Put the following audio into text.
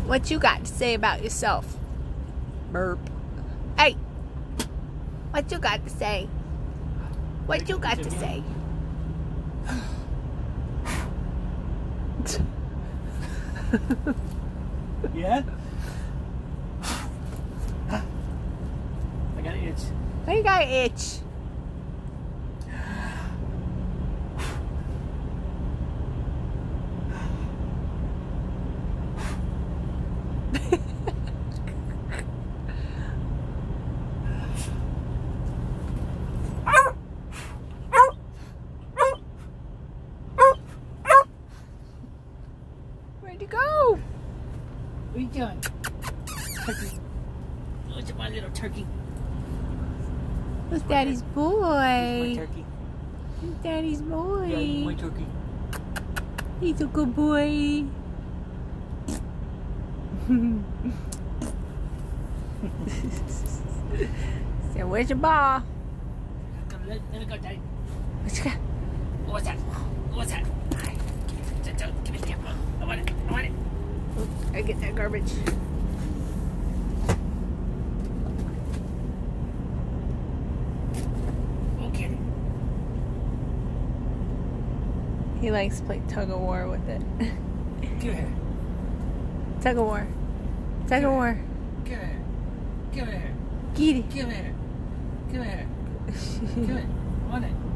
What you got to say about yourself? Burp. Hey! What you got to say? What you got to say? Yeah? I got an itch. Oh, you got an itch. Where'd you go? What are you doing? Turkey. Look at my little turkey. Who's Daddy's Here's boy? my turkey. Who's Daddy's boy? Yeah, he's my turkey. He's a good boy. So where's your ball? Let me go, Daddy. What you got? What's that? What's that? Give me the camera. I want it. I want it. I get that garbage. Okay. He likes to play tug of war with it. Give it here. Tug of war. Tug of war. Give it here. Give it here. Get it. Give it here. Give it here. Give it. I want it.